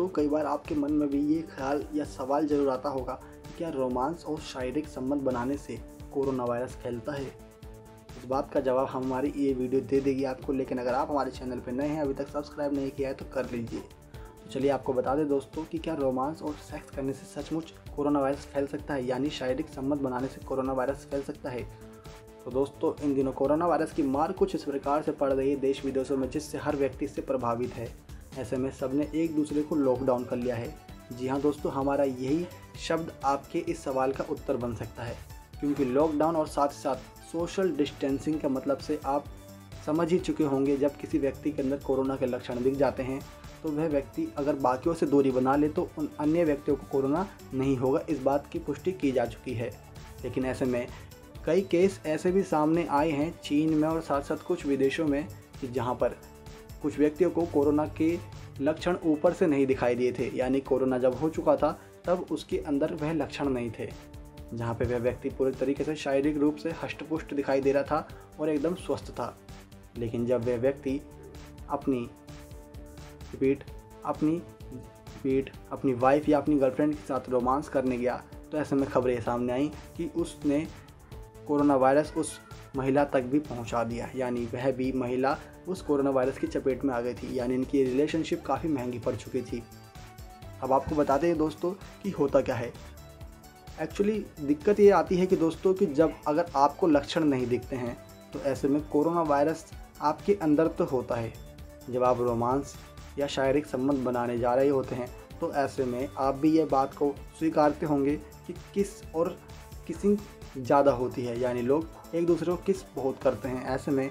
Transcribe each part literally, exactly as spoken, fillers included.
दोस्तों, कई बार आपके मन में भी ये ख्याल या सवाल ज़रूर आता होगा कि क्या रोमांस और शारीरिक संबंध बनाने से कोरोना वायरस फैलता है। इस बात का जवाब हमारी ये वीडियो दे देगी आपको, लेकिन अगर आप हमारे चैनल पर नए हैं, अभी तक सब्सक्राइब नहीं किया है तो कर लीजिए। तो चलिए आपको बता दें दोस्तों कि क्या रोमांस और सेक्स करने से सचमुच कोरोना वायरस फैल सकता है, यानी शारीरिक संबंध बनाने से कोरोना वायरस फैल सकता है। तो दोस्तों, इन दिनों कोरोना वायरस की मार कुछ इस प्रकार से पड़ रही है देश विदेशों में, जिससे हर व्यक्ति इससे प्रभावित है। ऐसे में सबने एक दूसरे को लॉकडाउन कर लिया है। जी हाँ दोस्तों, हमारा यही शब्द आपके इस सवाल का उत्तर बन सकता है, क्योंकि लॉकडाउन और साथ साथ सोशल डिस्टेंसिंग का मतलब से आप समझ ही चुके होंगे। जब किसी व्यक्ति के अंदर कोरोना के लक्षण दिख जाते हैं तो वह व्यक्ति अगर बाकियों से दूरी बना ले तो उन अन्य व्यक्तियों को कोरोना नहीं होगा, इस बात की पुष्टि की जा चुकी है। लेकिन ऐसे में कई केस ऐसे भी सामने आए हैं चीन में और साथ साथ कुछ विदेशों में, कि जहां पर कुछ व्यक्तियों को कोरोना के लक्षण ऊपर से नहीं दिखाई दिए थे, यानी कोरोना जब हो चुका था तब उसके अंदर वह लक्षण नहीं थे, जहां पे वह व्यक्ति पूरे तरीके से शारीरिक रूप से हष्टपुष्ट दिखाई दे रहा था और एकदम स्वस्थ था। लेकिन जब वह व्यक्ति अपनी रिपीट अपनी रिपीट अपनी वाइफ या अपनी गर्लफ्रेंड के साथ रोमांस करने गया तो ऐसे में खबरें सामने आई कि उसने कोरोना वायरस उस महिला तक भी पहुंचा दिया, यानी वह भी महिला उस कोरोना वायरस की चपेट में आ गई थी, यानी इनकी रिलेशनशिप काफ़ी महंगी पड़ चुकी थी। अब आपको बता दें दोस्तों कि होता क्या है। एक्चुअली दिक्कत ये आती है कि दोस्तों कि जब अगर आपको लक्षण नहीं दिखते हैं तो ऐसे में कोरोना वायरस आपके अंदर तो होता है। जब आप रोमांस या शारीरिक संबंध बनाने जा रहे होते हैं तो ऐसे में आप भी ये बात को स्वीकारते होंगे कि किस और किसिंग ज़्यादा होती है, यानी लोग एक दूसरे को किस बहुत करते हैं। ऐसे में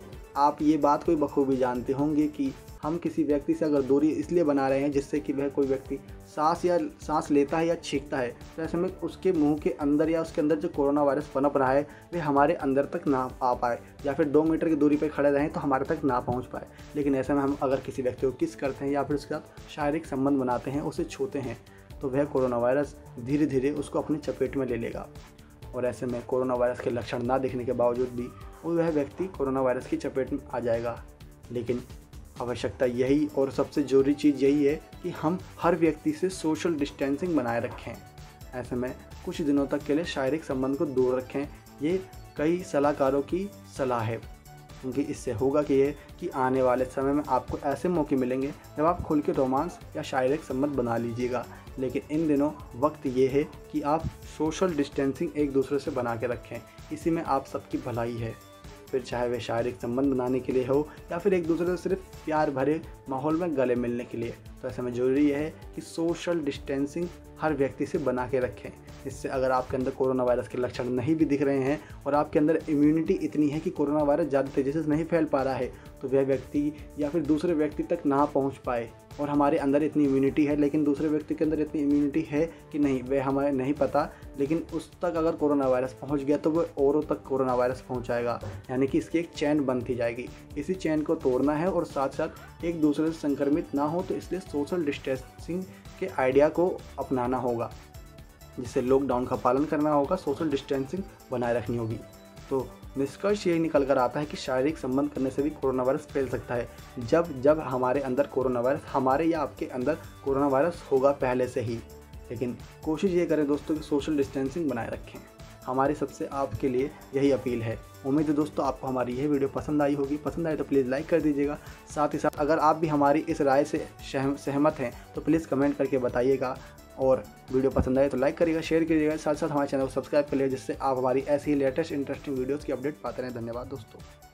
आप ये बात को बखूबी जानते होंगे कि हम किसी व्यक्ति से अगर दूरी इसलिए बना रहे हैं जिससे कि वह कोई व्यक्ति सांस या सांस लेता है या छींकता है तो ऐसे में उसके मुंह के अंदर या उसके अंदर जो कोरोना वायरस पनप रहा है वह हमारे अंदर तक ना आ पाए, या फिर दो मीटर की दूरी पर खड़े रहें तो हमारे तक ना पहुंच पाए। लेकिन ऐसे में हम अगर किसी व्यक्ति को किस करते हैं या फिर उसके साथ शारीरिक संबंध बनाते हैं, उसे छूते हैं, तो वह कोरोना वायरस धीरे धीरे उसको अपनी चपेट में ले लेगा। और ऐसे में कोरोना वायरस के लक्षण ना दिखने के बावजूद भी वह व्यक्ति कोरोना वायरस की चपेट में आ जाएगा। लेकिन आवश्यकता यही और सबसे ज़रूरी चीज़ यही है कि हम हर व्यक्ति से सोशल डिस्टेंसिंग बनाए रखें। ऐसे में कुछ दिनों तक के लिए शारीरिक संबंध को दूर रखें। ये कई सलाहकारों की सलाह है, क्योंकि इससे होगा कि ये कि आने वाले समय में आपको ऐसे मौके मिलेंगे जब आप खुल के रोमांस या शारीरिक संबंध बना लीजिएगा। लेकिन इन दिनों वक्त ये है कि आप सोशल डिस्टेंसिंग एक दूसरे से बना के रखें, इसी में आप सबकी भलाई है। फिर चाहे वे शारीरिक संबंध बनाने के लिए हो या फिर एक दूसरे से सिर्फ प्यार भरे माहौल में गले मिलने के लिए, तो ऐसे में ज़रूरी यह है कि सोशल डिस्टेंसिंग हर व्यक्ति से बना के रखें। इससे अगर आपके अंदर कोरोना वायरस के लक्षण नहीं भी दिख रहे हैं और आपके अंदर इम्यूनिटी इतनी है कि कोरोना वायरस ज़्यादा तेज़ी से नहीं फैल पा रहा है, तो वह व्यक्ति या फिर दूसरे व्यक्ति तक ना पहुंच पाए। और हमारे अंदर इतनी इम्यूनिटी है लेकिन दूसरे व्यक्ति के अंदर इतनी इम्यूनिटी है कि नहीं, वह हमें नहीं पता, लेकिन उस तक अगर कोरोना वायरस पहुंच गया तो वह औरों तक कोरोना वायरस पहुंचाएगा, यानी कि इसकी एक चैन बनती जाएगी। इसी चैन को तोड़ना है और साथ साथ एक दूसरे से संक्रमित ना हो, तो इसलिए सोशल डिस्टेंसिंग के आइडिया को अपनाना होगा, जिससे लॉकडाउन का पालन करना होगा, सोशल डिस्टेंसिंग बनाए रखनी होगी। तो निष्कर्ष यही निकल कर आता है कि शारीरिक संबंध करने से भी कोरोना वायरस फैल सकता है, जब जब हमारे अंदर कोरोना वायरस हमारे या आपके अंदर कोरोना वायरस होगा पहले से ही। लेकिन कोशिश ये करें दोस्तों कि सोशल डिस्टेंसिंग बनाए रखें। हमारी सबसे आपके लिए यही अपील है। उम्मीद है दोस्तों आपको हमारी यह वीडियो पसंद आई होगी। पसंद आए तो प्लीज़ लाइक कर दीजिएगा। साथ ही साथ अगर आप भी हमारी इस राय से सहमत हैं तो प्लीज़ कमेंट करके बताइएगा, और वीडियो पसंद आए तो लाइक करिएगा, शेयर करिएगा, साथ साथ हमारे चैनल को सब्सक्राइब कर लीजिए, जिससे आप हमारी ऐसी ही लेटेस्ट इंटरेस्टिंग वीडियोज़ की अपडेट पाते रहें। धन्यवाद दोस्तों।